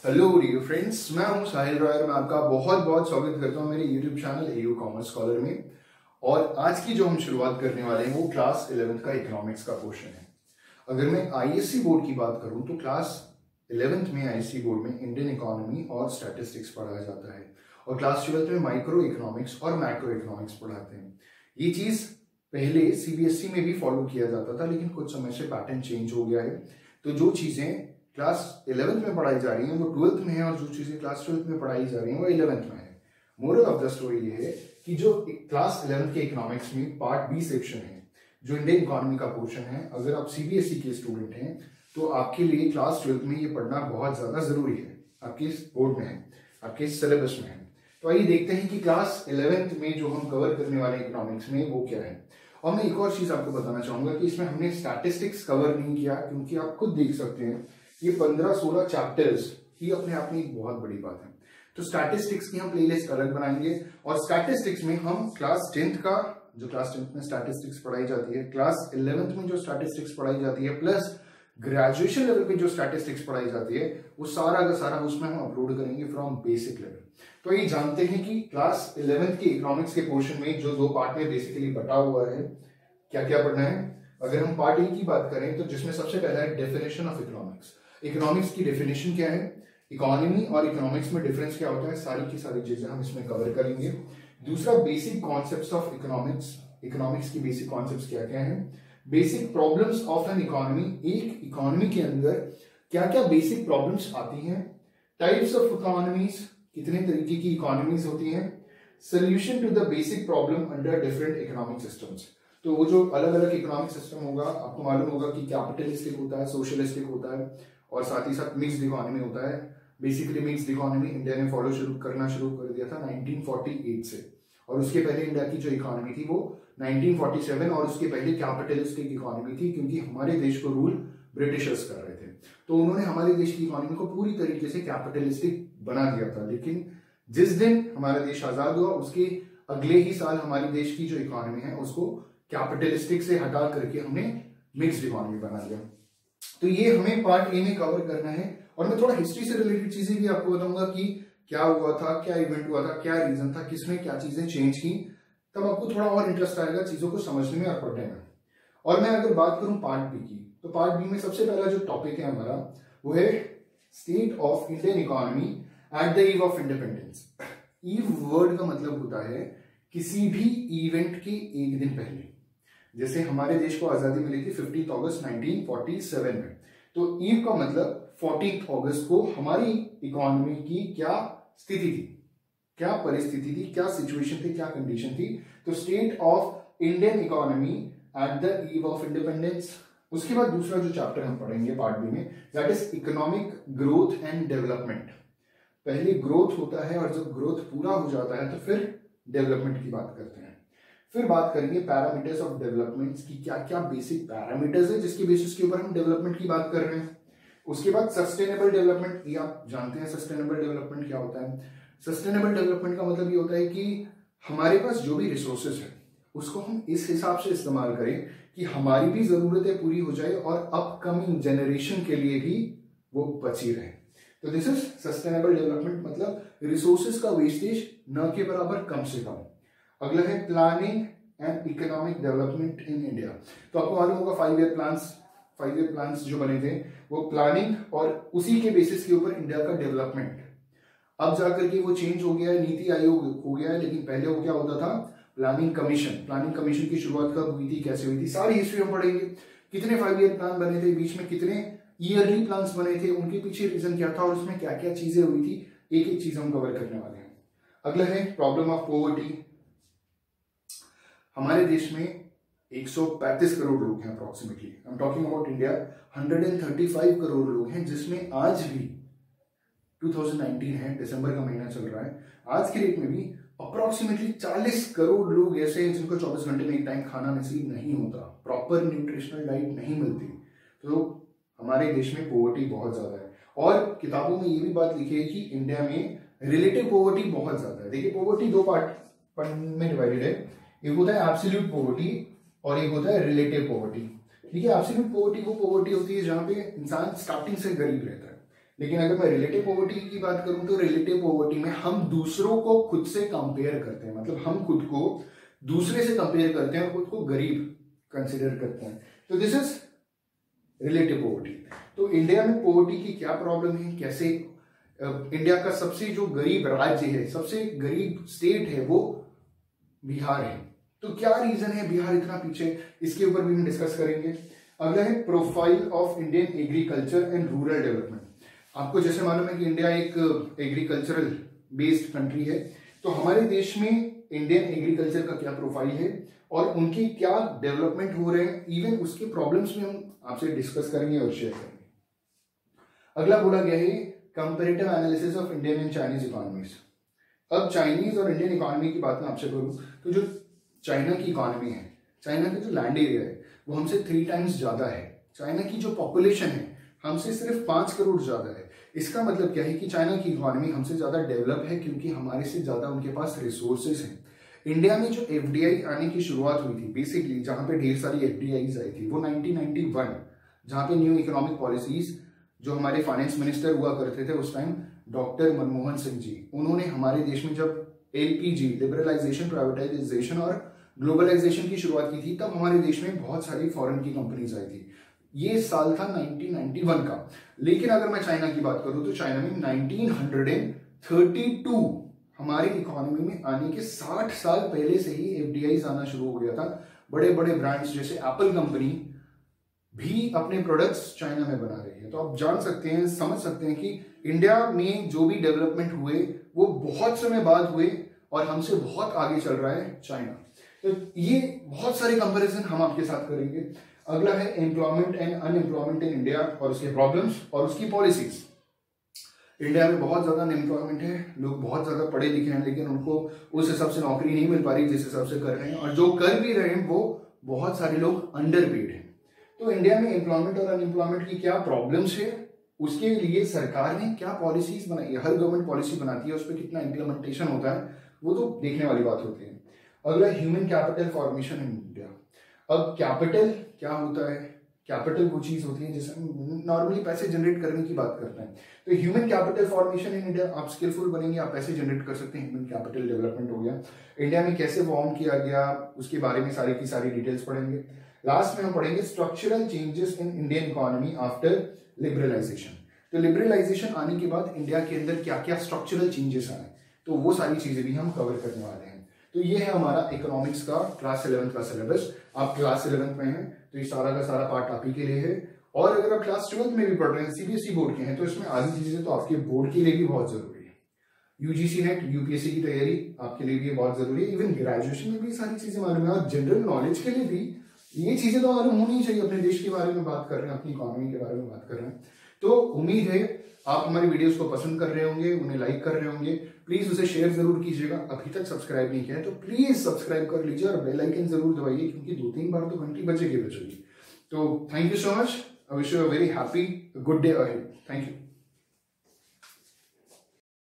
Hello dear friends, मैं हूं साहिल रॉय और मैं आपका बहुत बहुत स्वागत करता हूं मेरे YouTube channel AU commerce scholar में। और आज की जो हम शुरुआत करने वाले हैं वो क्लास 11th का इकोनॉमिक्स का पोर्शन है। अगर मैं आईएससी बोर्ड की बात करूं तो क्लास 11th में आईएससी बोर्ड में इंडियन इकोनॉमी और स्टैटिस्टिक्स पढ़ाया जाता है और क्लास 12th में माइक्रो इकोनॉमिक्स और मैक्रो इकोनॉमिक्स पढ़ाते हैं। ये चीज पहले सीबीएसई में भी फॉलो किया जाता था, लेकिन कुछ समय से पैटर्न चेंज हो गया है। तो जो चीजें क्लास 11th में पढ़ाई जा रही हैं वो 12th में है और जो चीजें क्लास 12th में पढ़ाई जा रही हैं वो 11th में है। मोरल ऑफ द स्टोरी ये है कि जो क्लास 11th के इकोनॉमिक्स में पार्ट बी सेक्शन है, जो इंडियन इकोनॉमी का पोर्शन है, अगर आप सीबीएसई के स्टूडेंट हैं तो आपके लिए क्लास 12th में ये पढ़ना बहुत ज्यादा जरूरी है। आपके बोर्ड में है, आपके सिलेबस में है। तो आइए देखते हैं कि क्लास 11th में जो हम कवर करने वाले इकोनॉमिक्स में वो क्या है। और मैं एक और चीज आपको बताना चाहूंगा कि इसमें हमने स्टैटिस्टिक्स कवर नहीं किया, क्योंकि आप खुद देख सकते हैं ये 15-16 चैप्टर्स ही अपने आप में एक बहुत बड़ी बात है। तो स्टैटिस्टिक्स की हम प्लेलिस्ट अलग बनाएंगे और स्टैटिस्टिक्स में हम क्लास 10th का, जो क्लास 10th में स्टैटिस्टिक्स पढ़ाई जाती है, क्लास 11th में जो स्टैटिस्टिक्स पढ़ाई जाती है, प्लस ग्रेजुएशन लेवल पे जो स्टैटिस्टिक्स पढ़ाई जाती है, वो सारा का सारा उसमें हम अपलोड करेंगे फ्रॉम बेसिक लेवल। तो ये जानते हैं कि क्लास 11th के इकोनॉमिक्स के पोर्शन में जो दो पार्ट में बेसिकली बटा हुआ है, क्या क्या पढ़ना है। अगर हम पार्ट ए की बात करें तो जिसमें सबसे पहला है डेफिनेशन ऑफ इकोनॉमिक्स। इकोनॉमिक्स की डेफिनेशन क्या है, इकोनॉमी और इकोनॉमिक्स में डिफरेंस क्या होता है, सारी की सारी चीजें हम इसमें कवर करेंगे। दूसरा, basic concepts of economics. Economics की बेसिक कॉन्सेप्ट्स क्या क्या है, basic problems of an economy. एक इकोनॉमी के अंदर क्या क्या बेसिक प्रॉब्लम्स आती हैं, टाइप्स ऑफ इकोनॉमीज, कितने तरीके की इकोनॉमीज होती हैं, solution to the basic problem under different economic systems. तो वो जो अलग अलग इकोनॉमिक सिस्टम होगा, आपको मालूम होगा कि कैपिटलिस्टिक होता है, सोशलिस्टिक होता है और साथ ही साथ मिक्स्ड इकोनॉमी होता है। बेसिकली मिक्स्ड इकोनॉमी इंडिया ने फॉलो करना शुरू कर दिया था 1948 से, और उसके पहले इंडिया की जो इकोनॉमी थी वो 1947 और उसके पहले कैपिटलिस्टिक इकोनॉमी थी, क्योंकि हमारे देश को रूल ब्रिटिशर्स कर रहे थे। तो उन्होंने हमारे देश की इकोनॉमी को पूरी तरीके से कैपिटलिस्टिक बना दिया था। लेकिन जिस दिन हमारा देश आजाद हुआ उसके अगले ही साल हमारे देश की जो इकोनॉमी है उसको कैपिटलिस्टिक से हटा करके हमने मिक्स्ड इकोनॉमी बना दिया। तो ये हमें पार्ट ए में कवर करना है और मैं थोड़ा हिस्ट्री से रिलेटेड चीजें भी आपको बताऊंगा कि क्या हुआ था, क्या इवेंट हुआ था, क्या रीजन था, किसमें क्या चीजें चेंज की। तब आपको थोड़ा और इंटरेस्ट आएगा चीजों को समझने में और पढ़ने में। और मैं अगर बात करूं पार्ट बी की, तो पार्ट बी में सबसे पहला जो टॉपिक है हमारा वो है state of Indian economy at the eve of independence. Eve word का मतलब होता है किसी भी इवेंट के एक दिन पहले। जैसे हमारे देश को आजादी मिली थी 15 अगस्त 1947 में, तो ईव का मतलब 14 अगस्त को हमारी इकोनॉमी की क्या स्थिति थी, क्या परिस्थिति थी, क्या सिचुएशन थी, क्या कंडीशन थी। तो state of Indian economy at the eve of independence. उसके बाद दूसरा जो चैप्टर हम पढ़ेंगे पार्ट बी में, that is economic growth and development. पहले ग्रोथ होता है और जब ग्रोथ पूरा हो जाता है तो फिर डेवलपमेंट की बात करते हैं। फिर बात करेंगे पैरामीटर्स ऑफ डेवलपमेंट्स की, क्या क्या बेसिक पैरामीटर्स है जिसके बेसिस के ऊपर हम डेवलपमेंट की बात कर रहे हैं। उसके बाद सस्टेनेबल डेवलपमेंट, ये आप जानते हैं सस्टेनेबल डेवलपमेंट क्या होता है। सस्टेनेबल डेवलपमेंट का मतलब ये होता है कि हमारे पास जो भी रिसोर्सेज है उसको हम इस हिसाब से इस्तेमाल करें कि हमारी भी जरूरतें पूरी हो जाए और अपकमिंग जनरेशन के लिए भी वो बची रहे। तो दिस इज सस्टेनेबल डेवलपमेंट, मतलब रिसोर्सेज का वेस्टेज न के बराबर, कम से कम। अगला है planning and economic development in India. तो आपको मालूम होगा 5 ईयर प्लान्स जो बने थे वो प्लानिंग और उसी के बेसिस के ऊपर इंडिया का डेवलपमेंट। अब जाकर के वो चेंज हो गया है, नीति आयोग हो गया है, लेकिन पहले वो क्या होता था, प्लानिंग कमीशन। प्लानिंग कमीशन की शुरुआत कब हुई थी, कैसे हुई थी, सारी हिस्ट्री हम पढ़ेंगे। कितने 5 ईयर प्लान बने थे, बीच में कितने ईयरली प्लान्स बने थे, उनके पीछे रीजन क्या था और उसमें क्या क्या चीजें हुई थी, एक एक चीज हम कवर करने वाले हैं। अगला है प्रॉब्लम ऑफ पॉवर्टी। हमारे देश में 135 करोड़ लोग हैं approximately, I am talking about India. 135 crore लोग हैं, जिसमें आज भी 2019 है, दिसंबर का महीना चल रहा है, आज के डेट में भी अप्रोक्सीमेटली 40 करोड़ लोग ऐसे हैं जिनको 24 घंटे में एक टाइम खाना नसीब नहीं होता, प्रॉपर न्यूट्रिशनल डाइट नहीं मिलती। तो हमारे देश में पॉवर्टी बहुत ज्यादा है और किताबों में ये भी बात लिखी है कि इंडिया में रिलेटिव पॉवर्टी बहुत ज्यादा है। देखिए, पॉवर्टी दो पार्ट में डिवाइडेड है, एक होता है एब्सोल्यूट पॉवर्टी और एक होता है रिलेटिव पॉवर्टी। ठीक है, एब्सोल्यूट पॉवर्टी वो पॉवर्टी होती है जहां पे इंसान स्टार्टिंग से गरीब रहता है, लेकिन अगर मैं रिलेटिव पॉवर्टी की बात करूं तो रिलेटिव पॉवर्टी में हम दूसरों को खुद से कंपेयर करते हैं, मतलब हम खुद को दूसरे से कंपेयर करते हैं और खुद को गरीब कंसिडर करते हैं। तो दिस इज रिलेटिव पॉवर्टी। तो इंडिया में पॉवर्टी की क्या प्रॉब्लम है, कैसे इंडिया का सबसे जो गरीब राज्य है, सबसे गरीब स्टेट है वो बिहार है। तो क्या रीजन है बिहार इतना पीछे, इसके ऊपर भी हम डिस्कस करेंगे। अगला है profile of Indian agriculture and rural development. आपको जैसे मालूम है कि इंडिया एक एग्रीकल्चरल बेस्ड कंट्री है, तो हमारे देश में इंडियन एग्रीकल्चर का क्या प्रोफाइल है और उनकी क्या डेवलपमेंट हो रहे हैं, इवन उसके प्रॉब्लम्स में हम आपसे डिस्कस करेंगे और शेयर करेंगे। अगला बोला गया है comparative analysis of Indian and Chinese economies. अब चाइनीज और इंडियन इकोनॉमी की बात मैं आपसे करूं तो जो चाइना की इकोनॉमी है, चाइना का जो लैंड एरिया है वो हमसे 3 टाइम्स ज्यादा है। चाइना की जो पॉपुलेशन है हमसे सिर्फ 5 करोड़ ज्यादा है। इसका मतलब क्या है कि चाइना की इकोनॉमी हमसे ज्यादा डेवलप है क्योंकि हमारे से ज्यादा उनके पास रिसोर्सेज हैं। इंडिया में जो एफडीआई आने की शुरुआत हुई थी, बेसिकली जहां पे ढेर सारी एफडीआईज आई थी, वो 1991, जहां पे न्यू इकोनॉमिक पॉलिसीज जो हमारे फाइनेंस मिनिस्टर हुआ करते थे उस टाइम डॉक्टर मनमोहन सिंह जी, उन्होंने हमारे देश में जब एलपीजी, लिबरलाइजेशन, प्राइवेटाइजेशन और ग्लोबलाइजेशन की शुरुआत की थी, तब हमारे देश में बहुत सारी फॉरेन की कंपनीज आई थी। ये साल था 1991 का। लेकिन अगर मैं चाइना की बात करूं तो चाइना में 1932 हमारी इकोनॉमी में आने के 60 साल पहले से ही एफडीआई आना शुरू हो गया था। बड़े बड़े ब्रांड्स जैसे एप्पल कंपनी भी अपने प्रोडक्ट्स चाइना में बना रही है। तो आप जान सकते हैं, समझ सकते हैं कि इंडिया में जो भी डेवलपमेंट हुए वो बहुत समय बाद हुए और हमसे बहुत आगे चल रहा है चाइना। तो ये बहुत सारे कंपैरिजन हम आपके साथ करेंगे। अगला है employment and unemployment in India और उसके प्रॉब्लम्स और उसकी पॉलिसीज। इंडिया में बहुत ज्यादा अनएम्प्लॉयमेंट है, लोग बहुत ज्यादा पढ़े लिखे हैं लेकिन उनको उस हिसाब से नौकरी नहीं मिल पा रही जिस हिसाब से कर रहे हैं, और जो कर भी रहे हैं वो बहुत सारे लोग अंडर पेड हैं। तो इंडिया में एम्प्लॉयमेंट और अनएम्प्लॉयमेंट की क्या प्रॉब्लम्स है, उसके लिए सरकार ने क्या पॉलिसीज बनाई है। हर गवर्नमेंट पॉलिसी बनाती है, उस पर कितना इंप्लीमेंटेशन होता है वो तो देखने वाली बात होती है। अगला human capital formation in India. अब कैपिटल क्या होता है, कैपिटल वो चीज होती है जिससे हम नॉर्मली पैसे जनरेट करने की बात करते हैं। तो human capital formation in India, आप स्किलफुल बनेंगे, आप पैसे जनरेट कर सकते हैं, ह्यूमन कैपिटल डेवलपमेंट हो गया। इंडिया में कैसे फॉर्म किया गया उसके बारे में सारी की सारी डिटेल्स पढ़ेंगे। लास्ट में हम पढ़ेंगे structural changes in Indian economy after liberalisation. तो लिबरलाइजेशन आने के बाद इंडिया के अंदर क्या क्या स्ट्रक्चरल चेंजेस आए, तो वो सारी चीजें भी हम कवर करने वाले हैं। तो ये है हमारा इकोनॉमिक्स का क्लास 11 का सिलेबस। आप क्लास 11 में हैं तो ये सारा का सारा पार्ट आप ही के लिए है। और अगर आप क्लास 12 में भी पढ़ रहे हैं, सीबीएसई बोर्ड के हैं, तो इसमें आधी चीजें तो आपके बोर्ड के लिए भी बहुत जरूरी है। यूजीसी नेट, यूपीएससी की तैयारी आपके लिए भी बहुत जरूरी है। इवन ग्रेजुएशन में भी सारी चीजें मालूम है और जनरल नॉलेज के लिए भी ये चीजें तो मालूम होनी चाहिए। अपने देश के बारे में बात कर रहे हैं, अपनी इकोनॉमी के बारे में बात कर रहे हैं। तो उम्मीद है आप हमारी वीडियोस को पसंद कर रहे होंगे, उन्हें लाइक कर रहे होंगे। प्लीज उसे शेयर जरूर कीजिएगा। अभी तक सब्सक्राइब नहीं किया है तो प्लीज सब्सक्राइब कर लीजिए और बेल आइकन जरूर दबाइए, क्योंकि 2-3 बार तो घंटी बजेगी। तो thank you so much. I wish you a very happy good day ahead. Thank you.